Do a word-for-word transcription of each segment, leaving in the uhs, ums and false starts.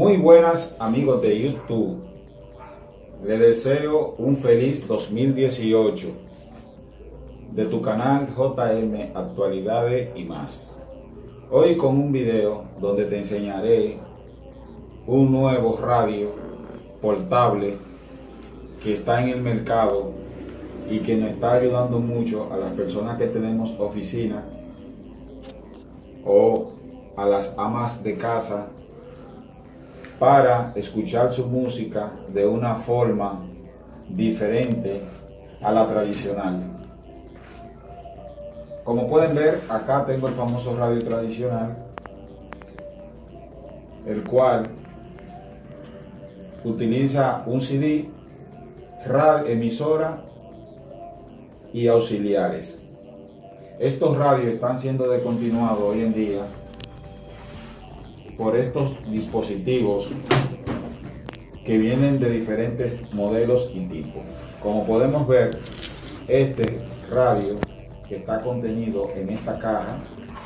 Muy buenas amigos de YouTube, les deseo un feliz dos mil dieciocho de tu canal J M Actualidades y más. Hoy con un video donde te enseñaré un nuevo radio portable que está en el mercado y que nos está ayudando mucho a las personas que tenemos oficina o a las amas de casa para escuchar su música de una forma diferente a la tradicional. Como pueden ver, acá tengo el famoso radio tradicional, el cual utiliza un C D, radio, emisora y auxiliares. Estos radios están siendo descontinuados hoy en día por estos dispositivos que vienen de diferentes modelos y tipos. Como podemos ver, este radio que está contenido en esta caja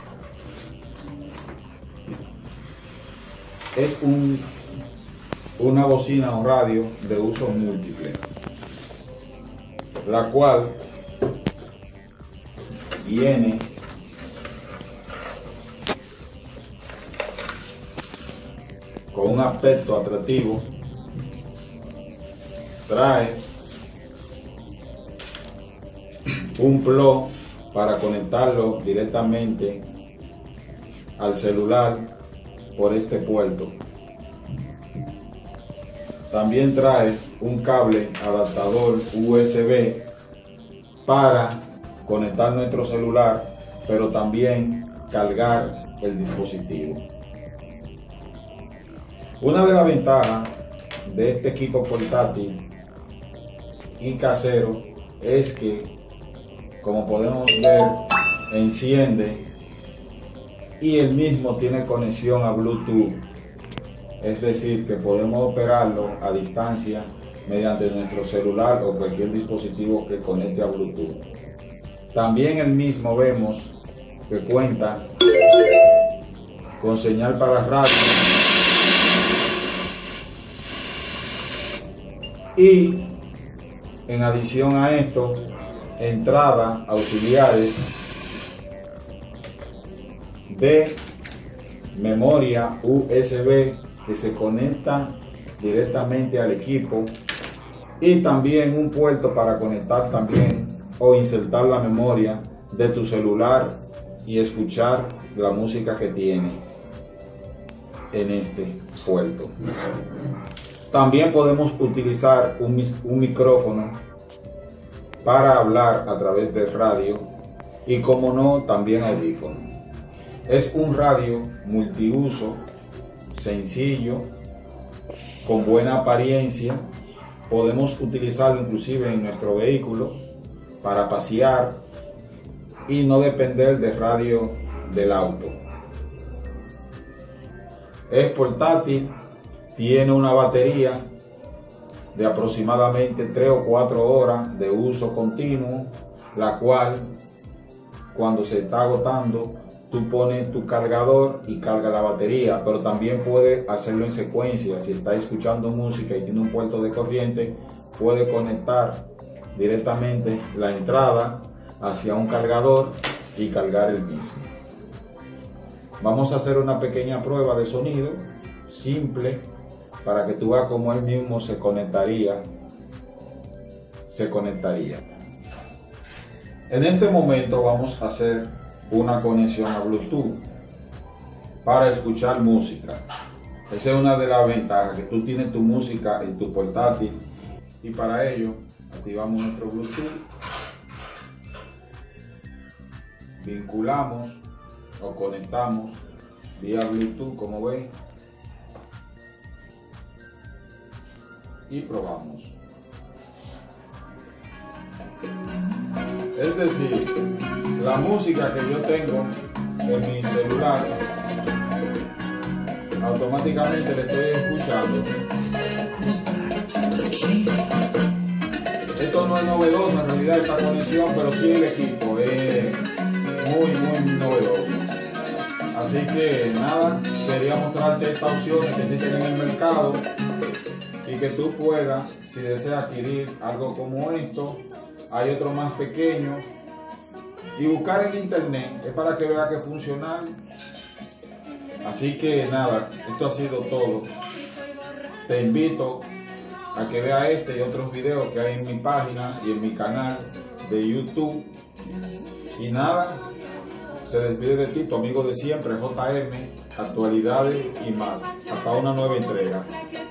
es un, una bocina o radio de uso múltiple, la cual viene con un aspecto atractivo. Trae un plug para conectarlo directamente al celular por este puerto. También trae un cable adaptador U S B para conectar nuestro celular, pero también cargar el dispositivo. Una de las ventajas de este equipo portátil y casero es que, como podemos ver, enciende y el mismo tiene conexión a Bluetooth, es decir, que podemos operarlo a distancia mediante nuestro celular o cualquier dispositivo que conecte a Bluetooth. También el mismo vemos que cuenta con señal para radio y, en adición a esto, entrada auxiliares de memoria U S B que se conecta directamente al equipo, y también un puerto para conectar también o insertar la memoria de tu celular y escuchar la música que tiene en este puerto. También podemos utilizar un, un micrófono para hablar a través del radio y, como no, también audífono. Es un radio multiuso, sencillo, con buena apariencia. Podemos utilizarlo inclusive en nuestro vehículo para pasear y no depender del radio del auto. Es portátil. Tiene una batería de aproximadamente tres o cuatro horas de uso continuo, la cual, cuando se está agotando, tú pones tu cargador y carga la batería, pero también puedes hacerlo en secuencia. Si está escuchando música y tiene un puerto de corriente, puede conectar directamente la entrada hacia un cargador y cargar el mismo. Vamos a hacer una pequeña prueba de sonido simple para que tú veas cómo él mismo se conectaría, se conectaría. En este momento vamos a hacer una conexión a Bluetooth para escuchar música. Esa es una de las ventajas, que tú tienes tu música en tu portátil, y para ello activamos nuestro Bluetooth, vinculamos o conectamos vía Bluetooth, como ven, y probamos. Es decir, la música que yo tengo en mi celular, automáticamente le estoy escuchando. Esto no es novedoso en realidad, esta conexión, pero sí el equipo es muy muy novedoso. Así que nada, quería mostrarte estas opciones que existen en el mercado y que tú puedas, si deseas adquirir algo como esto, hay otro más pequeño, y buscar en internet, es para que veas que funciona. Así que nada, esto ha sido todo. Te invito a que veas este y otros videos que hay en mi página y en mi canal de YouTube. Y nada, se despide de ti, tu amigo de siempre, J M, actualidades y más. Hasta una nueva entrega.